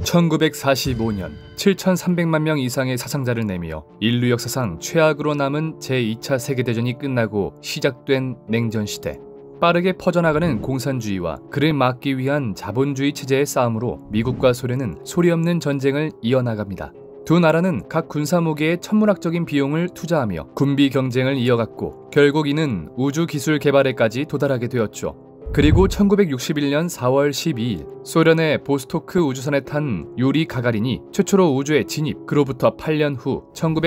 1945년 7,300만 명 이상의 사상자를 내며 인류 역사상 최악으로 남은 제2차 세계대전이 끝나고 시작된 냉전시대. 빠르게 퍼져나가는 공산주의와 그를 막기 위한 자본주의 체제의 싸움으로 미국과 소련은 소리 없는 전쟁을 이어나갑니다. 두 나라는 각 군사무기에 천문학적인 비용을 투자하며 군비 경쟁을 이어갔고 결국 이는 우주 기술 개발에까지 도달하게 되었죠. 그리고 1961년 4월 12일 소련의 보스토크 우주선에 탄 유리 가가린이 최초로 우주에 진입. 그로부터 8년 후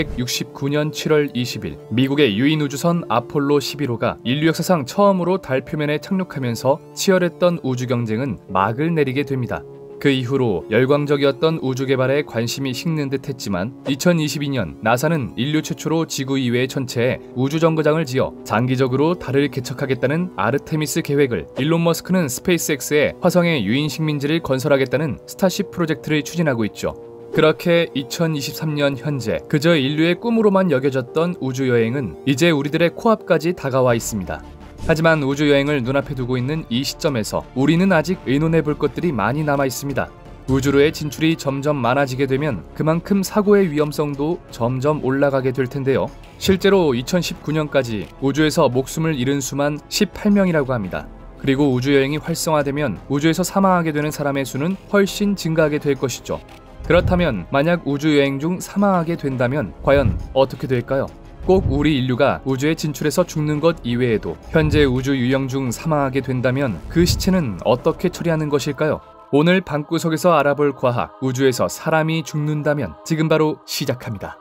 1969년 7월 20일 미국의 유인 우주선 아폴로 11호가 인류 역사상 처음으로 달 표면에 착륙하면서 치열했던 우주 경쟁은 막을 내리게 됩니다. 그 이후로 열광적이었던 우주 개발에 관심이 식는 듯 했지만 2022년 나사는 인류 최초로 지구 이외의 천체에 우주 정거장을 지어 장기적으로 달을 개척하겠다는 아르테미스 계획을, 일론 머스크는 스페이스X에 화성에 유인 식민지를 건설하겠다는 스타쉽 프로젝트를 추진하고 있죠. 그렇게 2023년 현재 그저 인류의 꿈으로만 여겨졌던 우주여행은 이제 우리들의 코앞까지 다가와 있습니다. 하지만 우주여행을 눈앞에 두고 있는 이 시점에서 우리는 아직 의논해 볼 것들이 많이 남아 있습니다. 우주로의 진출이 점점 많아지게 되면 그만큼 사고의 위험성도 점점 올라가게 될 텐데요. 실제로 2019년까지 우주에서 목숨을 잃은 수만 18명이라고 합니다. 그리고 우주여행이 활성화되면 우주에서 사망하게 되는 사람의 수는 훨씬 증가하게 될 것이죠. 그렇다면 만약 우주여행 중 사망하게 된다면 과연 어떻게 될까요? 꼭 우리 인류가 우주에 진출해서 죽는 것 이외에도 현재 우주 유영 중 사망하게 된다면 그 시체는 어떻게 처리하는 것일까요? 오늘 방구석에서 알아볼 과학, 우주에서 사람이 죽는다면 지금 바로 시작합니다.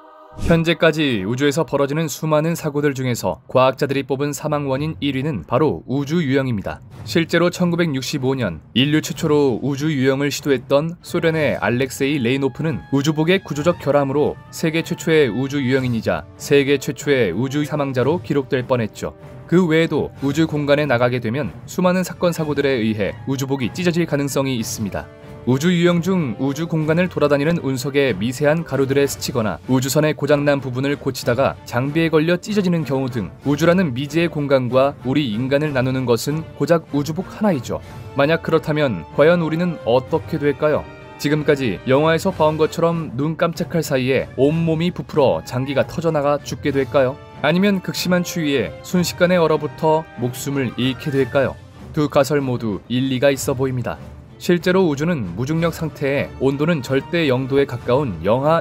현재까지 우주에서 벌어지는 수많은 사고들 중에서 과학자들이 뽑은 사망 원인 1위는 바로 우주 유영입니다. 실제로 1965년 인류 최초로 우주 유영을 시도했던 소련의 알렉세이 레이노프는 우주복의 구조적 결함으로 세계 최초의 우주 유영인이자 세계 최초의 우주 사망자로 기록될 뻔했죠. 그 외에도 우주 공간에 나가게 되면 수많은 사건 사고들에 의해 우주복이 찢어질 가능성이 있습니다. 우주 유영 중 우주 공간을 돌아다니는 운석에 미세한 가루들에 스치거나 우주선의 고장난 부분을 고치다가 장비에 걸려 찢어지는 경우 등 우주라는 미지의 공간과 우리 인간을 나누는 것은 고작 우주복 하나이죠. 만약 그렇다면 과연 우리는 어떻게 될까요? 지금까지 영화에서 봐온 것처럼 눈 깜짝할 사이에 온몸이 부풀어 장기가 터져나가 죽게 될까요? 아니면 극심한 추위에 순식간에 얼어붙어 목숨을 잃게 될까요? 두 가설 모두 일리가 있어 보입니다. 실제로 우주는 무중력 상태에 온도는 절대 0도에 가까운 영하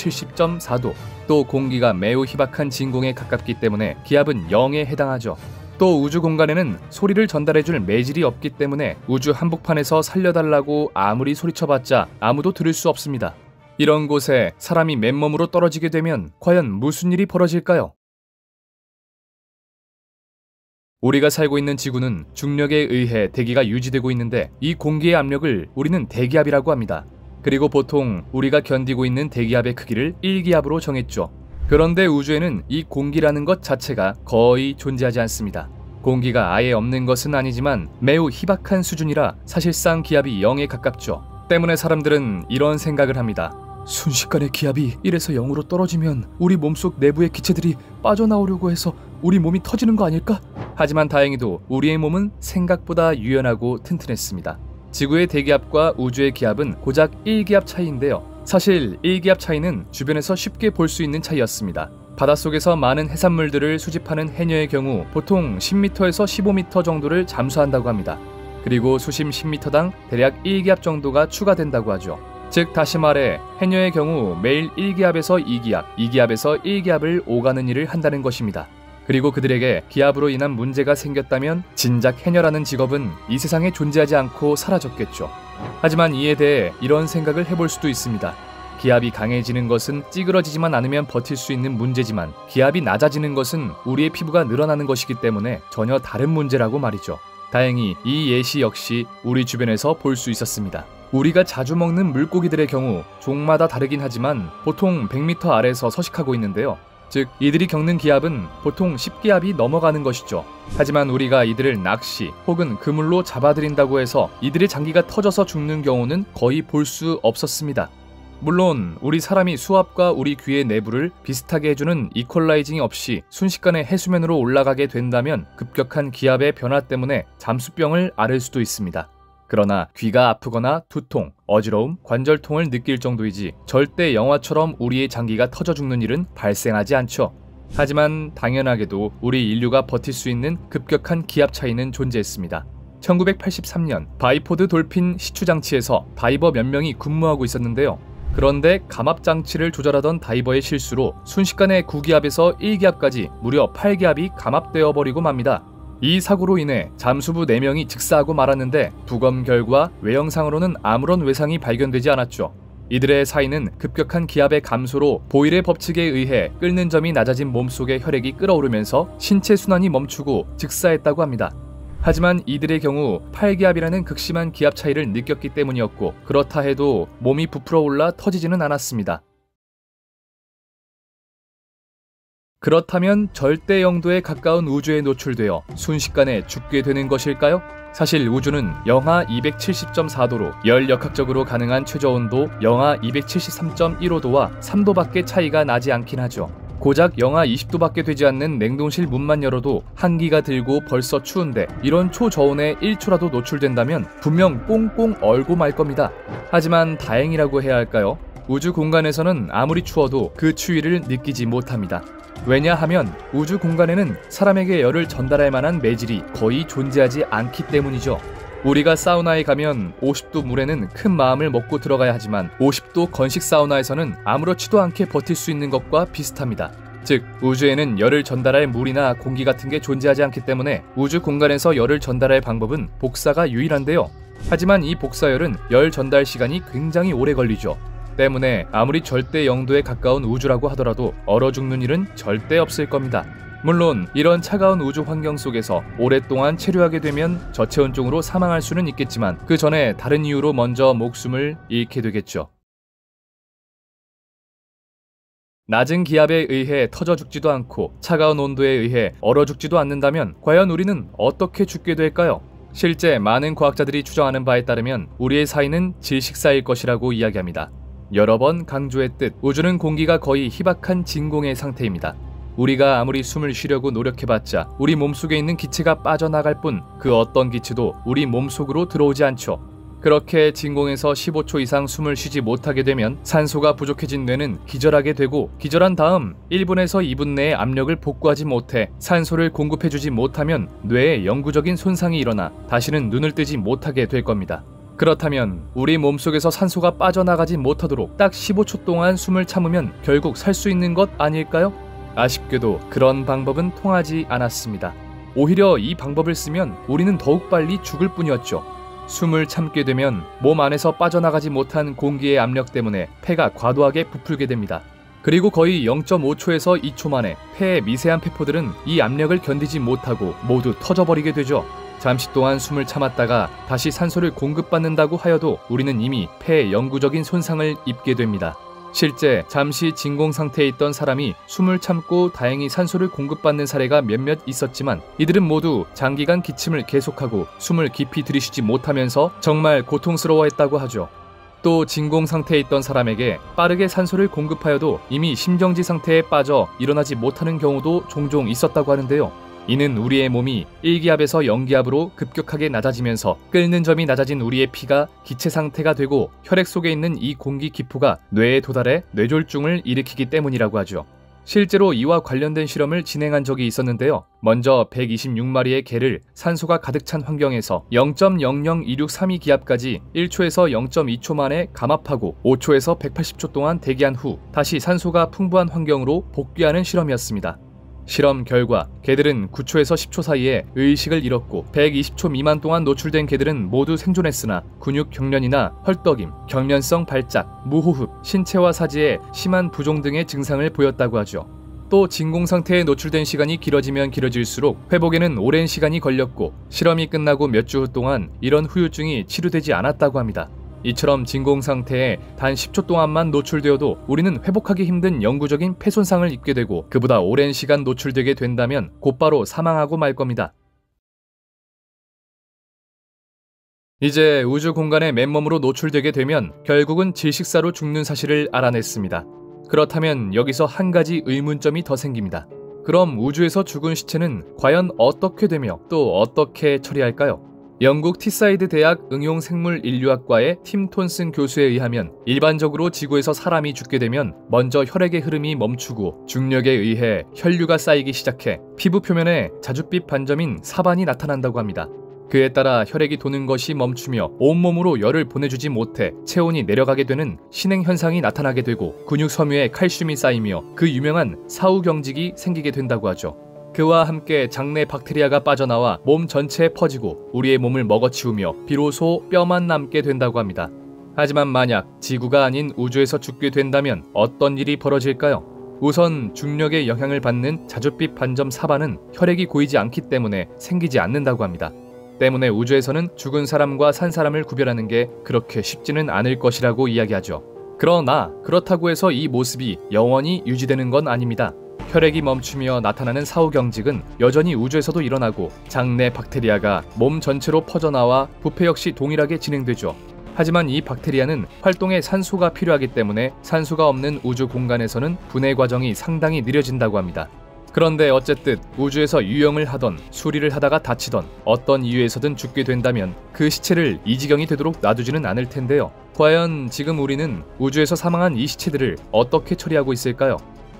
270.4도, 또 공기가 매우 희박한 진공에 가깝기 때문에 기압은 0에 해당하죠. 또 우주 공간에는 소리를 전달해줄 매질이 없기 때문에 우주 한복판에서 살려달라고 아무리 소리쳐봤자 아무도 들을 수 없습니다. 이런 곳에 사람이 맨몸으로 떨어지게 되면 과연 무슨 일이 벌어질까요? 우리가 살고 있는 지구는 중력에 의해 대기가 유지되고 있는데 이 공기의 압력을 우리는 대기압이라고 합니다. 그리고 보통 우리가 견디고 있는 대기압의 크기를 1기압으로 정했죠. 그런데 우주에는 이 공기라는 것 자체가 거의 존재하지 않습니다. 공기가 아예 없는 것은 아니지만 매우 희박한 수준이라 사실상 기압이 0에 가깝죠. 때문에 사람들은 이런 생각을 합니다. 순식간에 기압이 1에서 0으로 떨어지면 우리 몸속 내부의 기체들이 빠져나오려고 해서 우리 몸이 터지는 거 아닐까? 하지만 다행히도 우리의 몸은 생각보다 유연하고 튼튼했습니다. 지구의 대기압과 우주의 기압은 고작 1기압 차이인데요. 사실 1기압 차이는 주변에서 쉽게 볼 수 있는 차이였습니다. 바닷속에서 많은 해산물들을 수집하는 해녀의 경우 보통 10m에서 15m 정도를 잠수한다고 합니다. 그리고 수심 10m당 대략 1기압 정도가 추가된다고 하죠. 즉 다시 말해 해녀의 경우 매일 1기압에서 2기압, 2기압에서 1기압을 오가는 일을 한다는 것입니다. 그리고 그들에게 기압으로 인한 문제가 생겼다면 진작 해녀라는 직업은 이 세상에 존재하지 않고 사라졌겠죠. 하지만 이에 대해 이런 생각을 해볼 수도 있습니다. 기압이 강해지는 것은 찌그러지지만 않으면 버틸 수 있는 문제지만 기압이 낮아지는 것은 우리의 피부가 늘어나는 것이기 때문에 전혀 다른 문제라고 말이죠. 다행히 이 예시 역시 우리 주변에서 볼 수 있었습니다. 우리가 자주 먹는 물고기들의 경우 종마다 다르긴 하지만 보통 100m 아래에서 서식하고 있는데요. 즉 이들이 겪는 기압은 보통 10기압이 넘어가는 것이죠. 하지만 우리가 이들을 낚시 혹은 그물로 잡아들인다고 해서 이들의 장기가 터져서 죽는 경우는 거의 볼 수 없었습니다. 물론 우리 사람이 수압과 우리 귀의 내부를 비슷하게 해주는 이퀄라이징이 없이 순식간에 해수면으로 올라가게 된다면 급격한 기압의 변화 때문에 잠수병을 앓을 수도 있습니다. 그러나 귀가 아프거나 두통, 어지러움, 관절통을 느낄 정도이지 절대 영화처럼 우리의 장기가 터져 죽는 일은 발생하지 않죠. 하지만 당연하게도 우리 인류가 버틸 수 있는 급격한 기압 차이는 존재했습니다. 1983년 바이포드 돌핀 시추장치에서 다이버 몇 명이 근무하고 있었는데요. 그런데 감압장치를 조절하던 다이버의 실수로 순식간에 9기압에서 1기압까지 무려 8기압이 감압되어 버리고 맙니다. 이 사고로 인해 잠수부 4명이 즉사하고 말았는데 부검 결과 외형상으로는 아무런 외상이 발견되지 않았죠. 이들의 사인은 급격한 기압의 감소로 보일의 법칙에 의해 끓는 점이 낮아진 몸속의 혈액이 끓어오르면서 신체 순환이 멈추고 즉사했다고 합니다. 하지만 이들의 경우 8기압이라는 극심한 기압 차이를 느꼈기 때문이었고, 그렇다 해도 몸이 부풀어 올라 터지지는 않았습니다. 그렇다면 절대 영도에 가까운 우주에 노출되어 순식간에 죽게 되는 것일까요? 사실 우주는 영하 270.4도로 열 역학적으로 가능한 최저온도 영하 273.15도와 3도밖에 차이가 나지 않긴 하죠. 고작 영하 20도밖에 되지 않는 냉동실 문만 열어도 한기가 들고 벌써 추운데 이런 초저온에 1초라도 노출된다면 분명 꽁꽁 얼고 말 겁니다. 하지만 다행이라고 해야 할까요? 우주 공간에서는 아무리 추워도 그 추위를 느끼지 못합니다. 왜냐하면 우주 공간에는 사람에게 열을 전달할 만한 매질이 거의 존재하지 않기 때문이죠. 우리가 사우나에 가면 50도 물에는 큰 마음을 먹고 들어가야 하지만 50도 건식 사우나에서는 아무렇지도 않게 버틸 수 있는 것과 비슷합니다. 즉, 우주에는 열을 전달할 물이나 공기 같은 게 존재하지 않기 때문에 우주 공간에서 열을 전달할 방법은 복사가 유일한데요. 하지만 이 복사열은 열 전달 시간이 굉장히 오래 걸리죠. 때문에 아무리 절대 영도에 가까운 우주라고 하더라도 얼어 죽는 일은 절대 없을 겁니다. 물론 이런 차가운 우주 환경 속에서 오랫동안 체류하게 되면 저체온증으로 사망할 수는 있겠지만 그 전에 다른 이유로 먼저 목숨을 잃게 되겠죠. 낮은 기압에 의해 터져 죽지도 않고 차가운 온도에 의해 얼어 죽지도 않는다면 과연 우리는 어떻게 죽게 될까요? 실제 많은 과학자들이 추정하는 바에 따르면 우리의 사인은 질식사일 것이라고 이야기합니다. 여러 번 강조했듯 우주는 공기가 거의 희박한 진공의 상태입니다. 우리가 아무리 숨을 쉬려고 노력해봤자 우리 몸속에 있는 기체가 빠져나갈 뿐 그 어떤 기체도 우리 몸속으로 들어오지 않죠. 그렇게 진공에서 15초 이상 숨을 쉬지 못하게 되면 산소가 부족해진 뇌는 기절하게 되고, 기절한 다음 1분에서 2분 내에 압력을 복구하지 못해 산소를 공급해주지 못하면 뇌에 영구적인 손상이 일어나 다시는 눈을 뜨지 못하게 될 겁니다. 그렇다면 우리 몸속에서 산소가 빠져나가지 못하도록 딱 15초 동안 숨을 참으면 결국 살 수 있는 것 아닐까요? 아쉽게도 그런 방법은 통하지 않았습니다. 오히려 이 방법을 쓰면 우리는 더욱 빨리 죽을 뿐이었죠. 숨을 참게 되면 몸 안에서 빠져나가지 못한 공기의 압력 때문에 폐가 과도하게 부풀게 됩니다. 그리고 거의 0.5초에서 2초 만에 폐의 미세한 폐포들은 이 압력을 견디지 못하고 모두 터져버리게 되죠. 잠시 동안 숨을 참았다가 다시 산소를 공급받는다고 하여도 우리는 이미 폐에 영구적인 손상을 입게 됩니다. 실제 잠시 진공 상태에 있던 사람이 숨을 참고 다행히 산소를 공급받는 사례가 몇몇 있었지만 이들은 모두 장기간 기침을 계속하고 숨을 깊이 들이쉬지 못하면서 정말 고통스러워했다고 하죠. 또 진공 상태에 있던 사람에게 빠르게 산소를 공급하여도 이미 심정지 상태에 빠져 일어나지 못하는 경우도 종종 있었다고 하는데요. 이는 우리의 몸이 1기압에서 0기압으로 급격하게 낮아지면서 끓는 점이 낮아진 우리의 피가 기체 상태가 되고 혈액 속에 있는 이 공기 기포가 뇌에 도달해 뇌졸중을 일으키기 때문이라고 하죠. 실제로 이와 관련된 실험을 진행한 적이 있었는데요. 먼저 126마리의 개를 산소가 가득 찬 환경에서 0.00263기압까지 1초에서 0.2초 만에 감압하고 5초에서 180초 동안 대기한 후 다시 산소가 풍부한 환경으로 복귀하는 실험이었습니다. 실험 결과 개들은 9초에서 10초 사이에 의식을 잃었고 120초 미만 동안 노출된 개들은 모두 생존했으나 근육 경련이나 헐떡임, 경련성 발작, 무호흡, 신체와 사지에 심한 부종 등의 증상을 보였다고 하죠. 또 진공 상태에 노출된 시간이 길어지면 길어질수록 회복에는 오랜 시간이 걸렸고 실험이 끝나고 몇 주 후 동안 이런 후유증이 치료되지 않았다고 합니다. 이처럼 진공 상태에 단 10초 동안만 노출되어도 우리는 회복하기 힘든 영구적인 폐손상을 입게 되고 그보다 오랜 시간 노출되게 된다면 곧바로 사망하고 말 겁니다. 이제 우주 공간에 맨몸으로 노출되게 되면 결국은 질식사로 죽는 사실을 알아냈습니다. 그렇다면 여기서 한 가지 의문점이 더 생깁니다. 그럼 우주에서 죽은 시체는 과연 어떻게 되며 또 어떻게 처리할까요? 영국 티사이드 대학 응용생물인류학과의 팀 톤슨 교수에 의하면 일반적으로 지구에서 사람이 죽게 되면 먼저 혈액의 흐름이 멈추고 중력에 의해 혈류가 쌓이기 시작해 피부 표면에 자줏빛 반점인 사반이 나타난다고 합니다. 그에 따라 혈액이 도는 것이 멈추며 온몸으로 열을 보내주지 못해 체온이 내려가게 되는 신행현상이 나타나게 되고 근육 섬유에 칼슘이 쌓이며 그 유명한 사후경직이 생기게 된다고 하죠. 그와 함께 장내 박테리아가 빠져나와 몸 전체에 퍼지고 우리의 몸을 먹어치우며 비로소 뼈만 남게 된다고 합니다. 하지만 만약 지구가 아닌 우주에서 죽게 된다면 어떤 일이 벌어질까요? 우선 중력의 영향을 받는 자줏빛 반점 사반은 혈액이 고이지 않기 때문에 생기지 않는다고 합니다. 때문에 우주에서는 죽은 사람과 산 사람을 구별하는 게 그렇게 쉽지는 않을 것이라고 이야기하죠. 그러나 그렇다고 해서 이 모습이 영원히 유지되는 건 아닙니다. 혈액이 멈추며 나타나는 사후경직은 여전히 우주에서도 일어나고 장내 박테리아가 몸 전체로 퍼져나와 부패 역시 동일하게 진행되죠. 하지만 이 박테리아는 활동에 산소가 필요하기 때문에 산소가 없는 우주 공간에서는 분해 과정이 상당히 느려진다고 합니다. 그런데 어쨌든 우주에서 유영을 하던 수리를 하다가 다치던 어떤 이유에서든 죽게 된다면 그 시체를 이 지경이 되도록 놔두지는 않을 텐데요. 과연 지금 우리는 우주에서 사망한 이 시체들을 어떻게 처리하고 있을까요?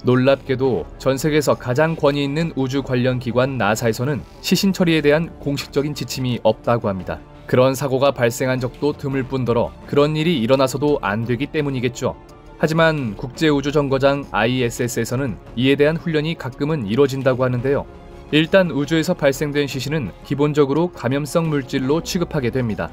놀랍게도 전 세계에서 가장 권위 있는 우주 관련 기관 나사에서는 시신 처리에 대한 공식적인 지침이 없다고 합니다. 그런 사고가 발생한 적도 드물 뿐더러 그런 일이 일어나서도 안 되기 때문이겠죠. 하지만 국제우주정거장 ISS에서는 이에 대한 훈련이 가끔은 이뤄진다고 하는데요. 일단 우주에서 발생된 시신은 기본적으로 감염성 물질로 취급하게 됩니다.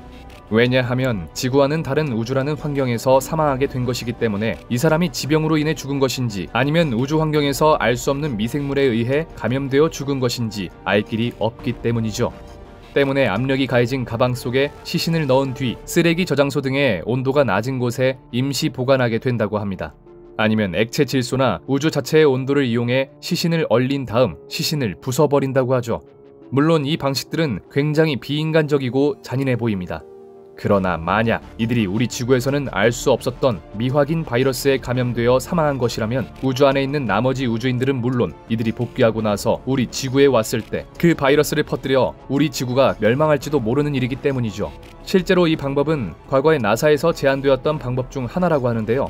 왜냐하면 지구와는 다른 우주라는 환경에서 사망하게 된 것이기 때문에 이 사람이 지병으로 인해 죽은 것인지 아니면 우주 환경에서 알 수 없는 미생물에 의해 감염되어 죽은 것인지 알 길이 없기 때문이죠. 때문에 압력이 가해진 가방 속에 시신을 넣은 뒤 쓰레기 저장소 등의 온도가 낮은 곳에 임시 보관하게 된다고 합니다. 아니면 액체 질소나 우주 자체의 온도를 이용해 시신을 얼린 다음 시신을 부숴버린다고 하죠. 물론 이 방식들은 굉장히 비인간적이고 잔인해 보입니다. 그러나 만약 이들이 우리 지구에서는 알 수 없었던 미확인 바이러스에 감염되어 사망한 것이라면 우주 안에 있는 나머지 우주인들은 물론 이들이 복귀하고 나서 우리 지구에 왔을 때 그 바이러스를 퍼뜨려 우리 지구가 멸망할지도 모르는 일이기 때문이죠. 실제로 이 방법은 과거에 나사에서 제안되었던 방법 중 하나라고 하는데요.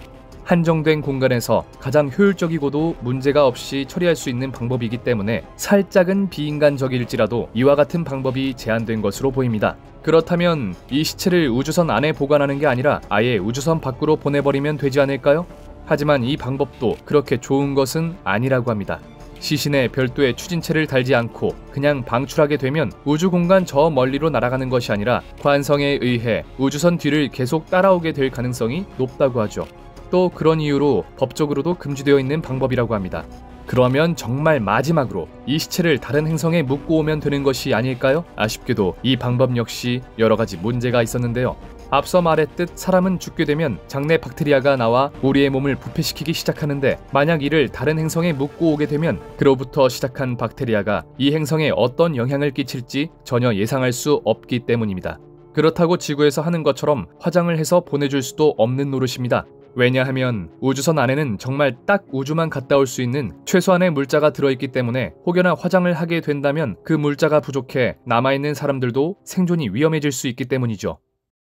한정된 공간에서 가장 효율적이고도 문제가 없이 처리할 수 있는 방법이기 때문에 살짝은 비인간적일지라도 이와 같은 방법이 제안된 것으로 보입니다. 그렇다면 이 시체를 우주선 안에 보관하는 게 아니라 아예 우주선 밖으로 보내버리면 되지 않을까요? 하지만 이 방법도 그렇게 좋은 것은 아니라고 합니다. 시신에 별도의 추진체를 달지 않고 그냥 방출하게 되면 우주 공간 저 멀리로 날아가는 것이 아니라 관성에 의해 우주선 뒤를 계속 따라오게 될 가능성이 높다고 하죠. 또 그런 이유로 법적으로도 금지되어 있는 방법이라고 합니다. 그러면 정말 마지막으로 이 시체를 다른 행성에 묻고 오면 되는 것이 아닐까요? 아쉽게도 이 방법 역시 여러 가지 문제가 있었는데요. 앞서 말했듯 사람은 죽게 되면 장내 박테리아가 나와 우리의 몸을 부패시키기 시작하는데 만약 이를 다른 행성에 묻고 오게 되면 그로부터 시작한 박테리아가 이 행성에 어떤 영향을 끼칠지 전혀 예상할 수 없기 때문입니다. 그렇다고 지구에서 하는 것처럼 화장을 해서 보내줄 수도 없는 노릇입니다. 왜냐하면 우주선 안에는 정말 딱 우주만 갔다 올 수 있는 최소한의 물자가 들어있기 때문에 혹여나 화장을 하게 된다면 그 물자가 부족해 남아있는 사람들도 생존이 위험해질 수 있기 때문이죠.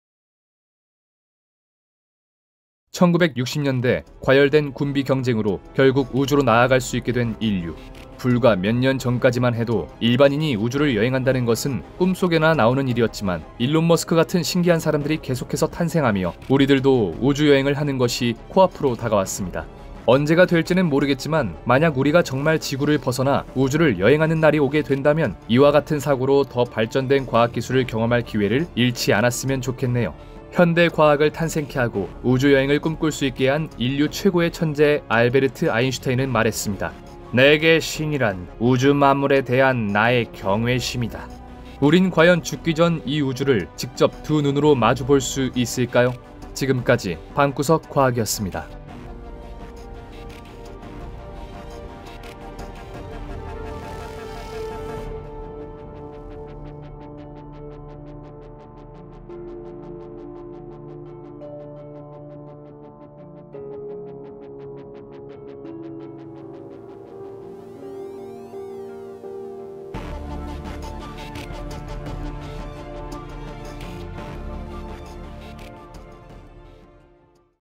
1960년대 과열된 군비 경쟁으로 결국 우주로 나아갈 수 있게 된 인류. 불과 몇 년 전까지만 해도 일반인이 우주를 여행한다는 것은 꿈속에나 나오는 일이었지만 일론 머스크 같은 신기한 사람들이 계속해서 탄생하며 우리들도 우주 여행을 하는 것이 코앞으로 다가왔습니다. 언제가 될지는 모르겠지만 만약 우리가 정말 지구를 벗어나 우주를 여행하는 날이 오게 된다면 이와 같은 사고로 더 발전된 과학기술을 경험할 기회를 잃지 않았으면 좋겠네요. 현대 과학을 탄생케 하고 우주여행을 꿈꿀 수 있게 한 인류 최고의 천재 알베르트 아인슈타인은 말했습니다. 내게 신이란 우주 만물에 대한 나의 경외심이다. 우린 과연 죽기 전 이 우주를 직접 두 눈으로 마주 볼 수 있을까요? 지금까지 방구석 과학이었습니다.